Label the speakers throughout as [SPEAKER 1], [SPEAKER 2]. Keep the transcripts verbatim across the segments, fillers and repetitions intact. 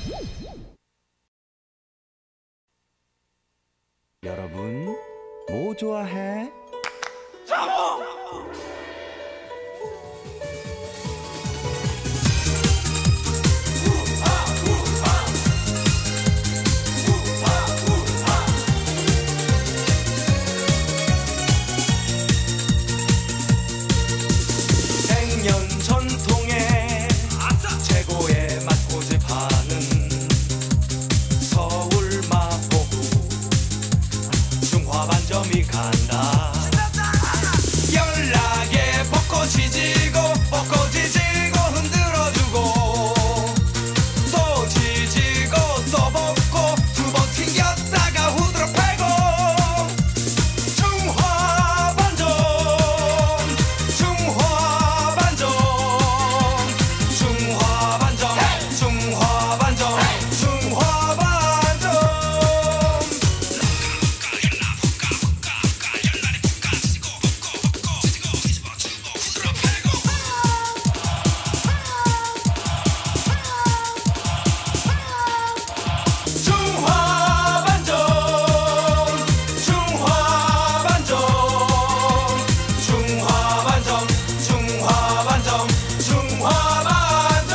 [SPEAKER 1] 여러분, 뭐 좋아해?
[SPEAKER 2] 백 년 전통의 최고의 맛 고집하는 서울 마포구 중화반점이 간다. 연락에 벚꽃이 지고 벚꽃이 지고 흔들어주고 또 지지고 또 벚고 두 번 튕겼다가 후드로 패고 중화반점 중화반점 중화반점 중화반점 중화반점 중화반점 중화반점 중화반점 중화반점 중화반점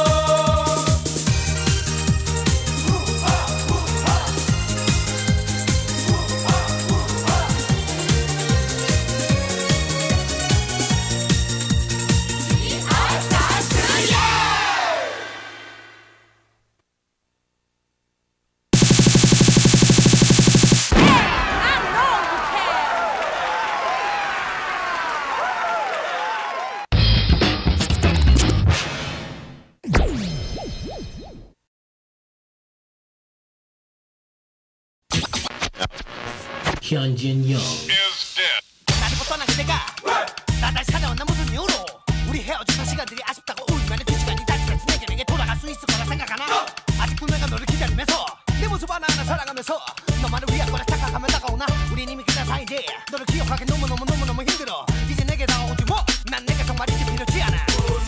[SPEAKER 3] 현진영
[SPEAKER 4] 나를 떠난 그대가 나날 찾아왔나 무슨 이유로 우리 헤어진 시간들이 아쉽다고 울면은 그 시간이 다시 내게 내게 돌아갈 수 있을 거라 생각하나 아직도 내가 너를 기다리면서 내 모습 하나하나 사랑하면서 너만을 위할 거라 착각하면 다가오나 우린 이미 끝난 사이인데 너를 기억하기 너무너무너무너무 힘들어 이제 내게 다가오지 뭐 난 내가 정말 이제 필요치 않아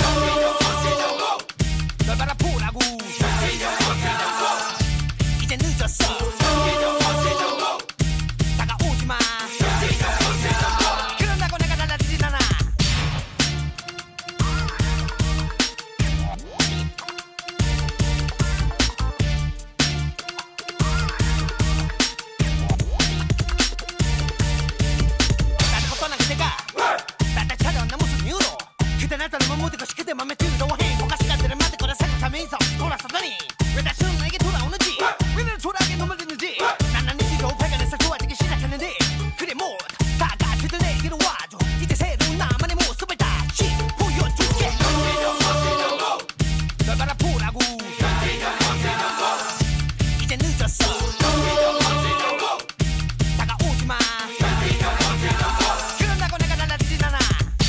[SPEAKER 4] 널 바라보라고 이제 늦었어 다가오지 마 그런다고 내가 달라지진 않아 나를 떠난 그대가 나를 찾아왔나 무슨 이유로 그대 날 따르면 모든 것이 그대 맘에 들어 행복한 시간들을 만들 거라 생각하면서 돌아서더니 왜 다시는 내게 돌아오는지 왜 늘 초라하게 눈물 듣는지 난 난 이지로 발견해서 좋아지기 시작했는데 그래 뭐다 같이들 내게로 와줘 이제 새로운 나만의 모습을 다시 보여줄게 널 바라보라고 이제 늦었어 다가오지 마 그런다고 내가 달라지진 않아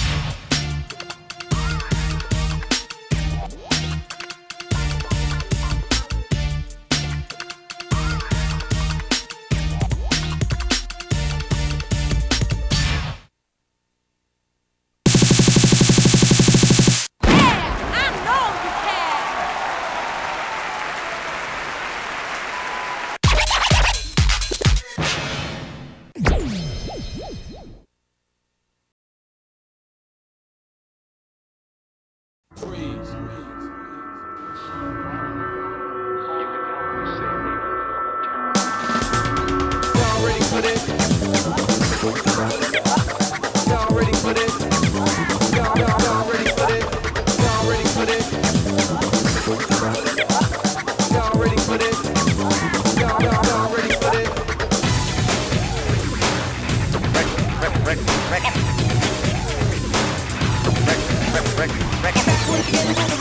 [SPEAKER 2] Y'all ready for this? Y'all ready for this? Y'all, y'all, y'all ready for this? Y'all ready for this? Y'all ready for this? Y'all, y'all, y'all ready for this? Record, record, record, record, record, record, record.